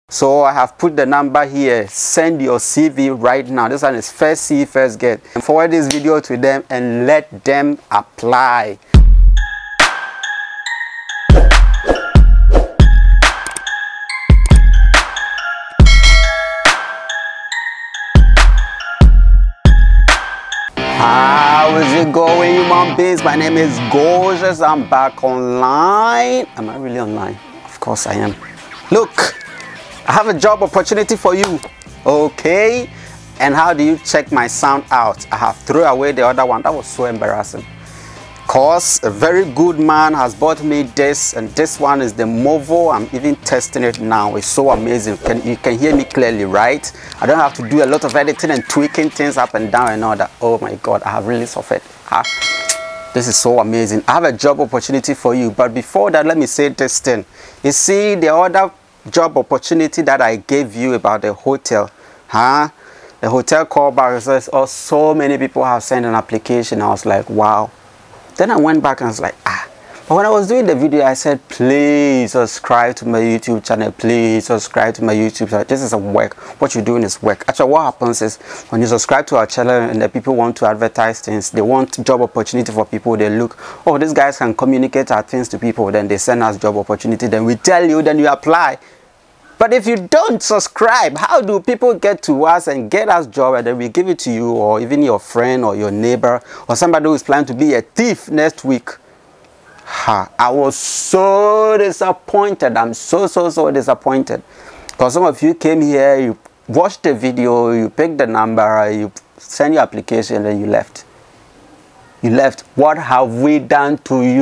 So I have put the number here. Send your CV right now. This one is first see, first get. And forward this video to them and let them apply. How is it going, human beings? My name is Gorgeous. I'm back online. Am I really online? Of course I am. Look, I have a job opportunity for you. Okay, and how do you check my sound out? I have thrown away the other one. That was so embarrassing. Cause a very good man has bought me this, and this one is the Movo. I'm even testing it now. It's so amazing. You can hear me clearly, right? I don't have to do a lot of editing and tweaking things up and down and all that. Oh my God, I have really suffered. This is so amazing. I have a job opportunity for you, but before that, let me say this thing. You see the other job opportunity that I gave you about the hotel, the hotel callback says, oh, so many people have sent an application. I was like, wow. Then I went back and I was like, but when I was doing the video, I said, please subscribe to my YouTube channel. Please subscribe to my YouTube channel. This is a work. What you're doing is work. Actually, what happens is when you subscribe to our channel and the people want to advertise things, they want job opportunity for people. They look, oh, these guys can communicate our things to people. Then they send us job opportunity. Then we tell you, then you apply. But if you don't subscribe, how do people get to us and get us job and then we give it to you, or even your friend or your neighbor or somebody who is planning to be a thief next week? I was so disappointed. I'm so disappointed. Because some of you came here, you watched the video, you picked the number, you sent your application, and then you left. You left. What have we done to you?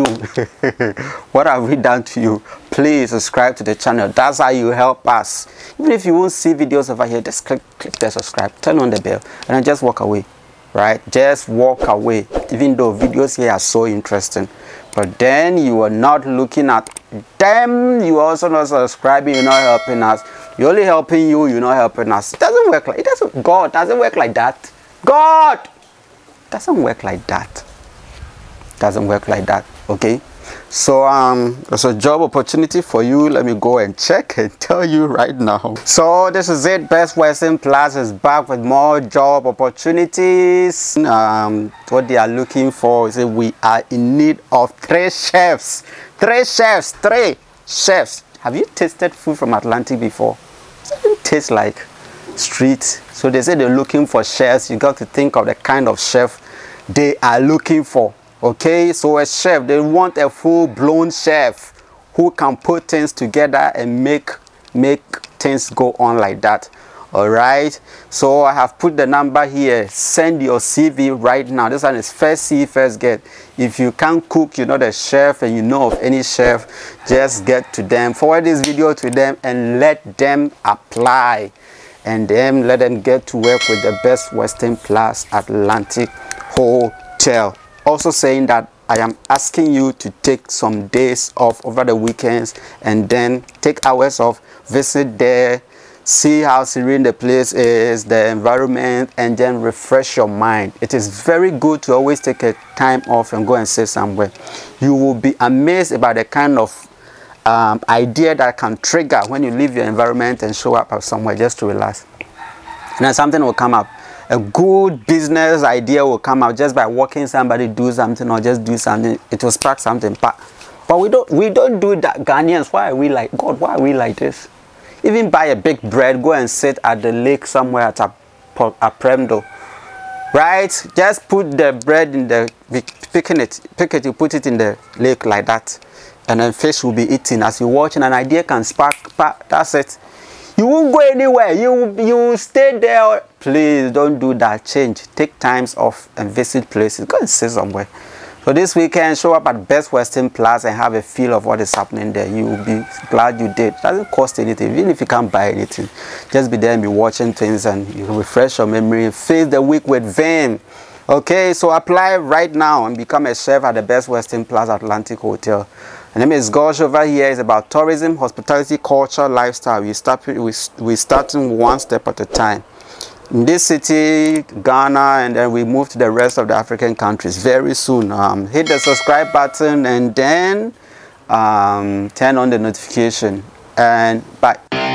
What have we done to you? Please subscribe to the channel. That's how you help us. Even if you won't see videos over here, just click the subscribe, turn on the bell, and then just walk away. Right? Just walk away. Even though videos here are so interesting, but then you are not looking at them. You are also not subscribing. You're not helping us. You're only helping you. You're not helping us. It doesn't work like it doesn't. God doesn't work like that. God doesn't work like that. Doesn't work like that. Okay, so there's a job opportunity for you. Let me go and check and tell you right now. So this is it. Best Western Plaza is back with more job opportunities. What they are looking for is we are in need of 3 chefs. 3 chefs. 3 chefs. Have you tasted food from Atlantic before? It doesn't taste like street. So they say they're looking for chefs. You got to think of the kind of chef they are looking for. Okay, so a chef, they want a full-blown chef who can put things together and make things go on like that. All right, so I have put the number here. Send your CV right now. This one is first see, first get. If you can't cook, you know the chef, and you know of any chef, just get to them, forward this video to them, and let them apply, and then let them get to work with the Best Western Plaza Atlantic Hotel. Also saying that I am asking you to take some days off over the weekends and then take hours off, visit there, see how serene the place is, the environment, and then refresh your mind. It is very good to always take a time off and go and sit somewhere. You will be amazed about the kind of idea that can trigger when you leave your environment and show up somewhere just to relax. And then something will come up. A good business idea will come out just by watching somebody do something, or just do something. It will spark something. But we don't do that. Ghanaians, why are we like, God, why are we like this? Even buy a big bread, go and sit at the lake somewhere at a Premdo. Right? Just put the bread in the, pick it, you put it in the lake like that. And then fish will be eaten. As you're watching, an idea can spark. That's it. You won't go anywhere. You will stay there. Please don't do that. Change. Take times off and visit places. Go and sit somewhere. So this weekend, show up at Best Western Plaza and have a feel of what is happening there. You will be glad you did. It doesn't cost anything. Even if you can't buy anything, just be there and be watching things, and you refresh your memory and face the week with vim. Okay, so apply right now and become a chef at the Best Western Plaza Atlantic Hotel. My name is Gosh. Over here is about tourism, hospitality, culture, lifestyle. We starting one step at a time. In this city, Ghana, and then we move to the rest of the African countries very soon. Hit the subscribe button and then turn on the notification. And bye.